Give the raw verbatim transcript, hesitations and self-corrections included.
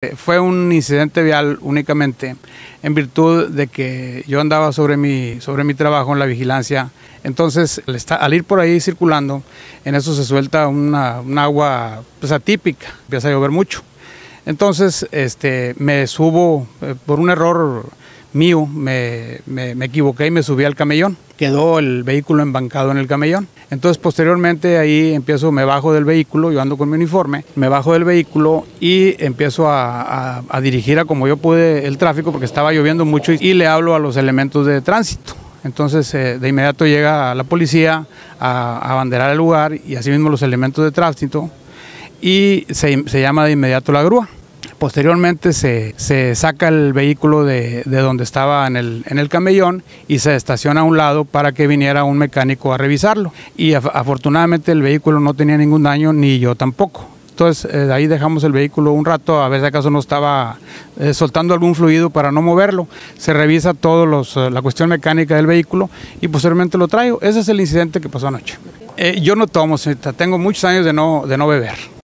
Fue un incidente vial únicamente en virtud de que yo andaba sobre mi, sobre mi trabajo en la vigilancia. Entonces, al, estar, al ir por ahí circulando, en eso se suelta una, un agua pues, atípica, empieza a llover mucho. Entonces, este, me subo, eh, por un error mío, me, me, me equivoqué y me subí al camellón. Quedó el vehículo embancado en el camellón. Entonces, posteriormente, ahí empiezo, me bajo del vehículo, yo ando con mi uniforme, me bajo del vehículo y empiezo a, a, a dirigir a como yo pude el tráfico, porque estaba lloviendo mucho, y, y le hablo a los elementos de tránsito. Entonces, eh, de inmediato llega la policía a, a abanderar el lugar, y asimismo los elementos de tránsito, y se, se llama de inmediato la grúa. Posteriormente se, se saca el vehículo de, de donde estaba en el, en el camellón y se estaciona a un lado para que viniera un mecánico a revisarlo. Y af afortunadamente el vehículo no tenía ningún daño, ni yo tampoco. Entonces, eh, ahí dejamos el vehículo un rato a ver si acaso no estaba eh, soltando algún fluido para no moverlo. Se revisa todo los, eh, la cuestión mecánica del vehículo y posteriormente lo traigo. Ese es el incidente que pasó anoche. Eh, yo no tomo, tengo muchos años de no, de no beber.